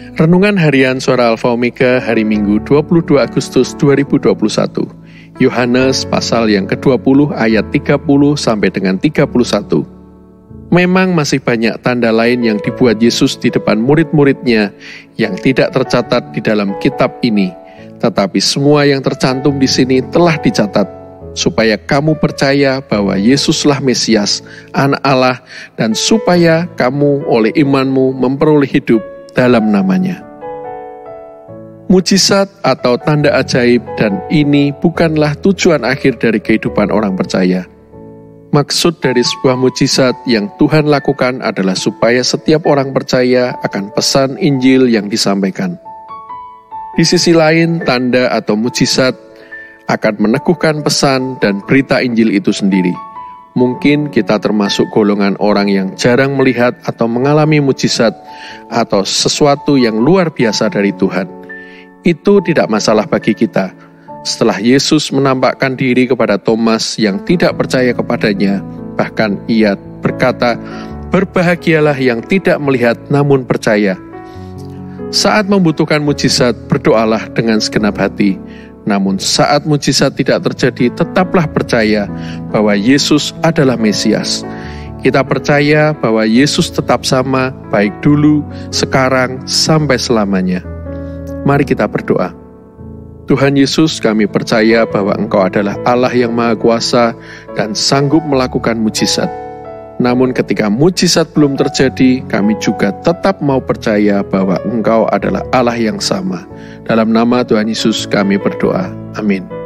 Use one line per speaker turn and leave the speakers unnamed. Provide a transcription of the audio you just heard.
Renungan Harian Suara Alfa Omega hari Minggu 22 Agustus 2021. Yohanes pasal yang ke-20 ayat 30 sampai dengan 31. Memang masih banyak tanda lain yang dibuat Yesus di depan murid-muridnya yang tidak tercatat di dalam kitab ini, tetapi semua yang tercantum di sini telah dicatat, supaya kamu percaya bahwa Yesuslah Mesias, Anak Allah, dan supaya kamu oleh imanmu memperoleh hidup dalam namanya. Mujizat atau tanda ajaib dan ini bukanlah tujuan akhir dari kehidupan orang percaya. Maksud dari sebuah mujizat yang Tuhan lakukan adalah supaya setiap orang percaya akan pesan Injil yang disampaikan. Di sisi lain, tanda atau mujizat akan meneguhkan pesan dan berita Injil itu sendiri. Mungkin kita termasuk golongan orang yang jarang melihat atau mengalami mujizat atau sesuatu yang luar biasa dari Tuhan. Itu tidak masalah bagi kita. Setelah Yesus menampakkan diri kepada Thomas yang tidak percaya kepadanya, bahkan ia berkata, "Berbahagialah yang tidak melihat namun percaya." Saat membutuhkan mujizat, berdoalah dengan segenap hati. Namun saat mujizat tidak terjadi, tetaplah percaya bahwa Yesus adalah Mesias. Kita percaya bahwa Yesus tetap sama, baik dulu, sekarang, sampai selamanya. Mari kita berdoa. Tuhan Yesus, kami percaya bahwa Engkau adalah Allah yang Maha Kuasa dan sanggup melakukan mujizat. Namun ketika mujizat belum terjadi, kami juga tetap mau percaya bahwa Engkau adalah Allah yang sama. Dalam nama Tuhan Yesus kami berdoa. Amin.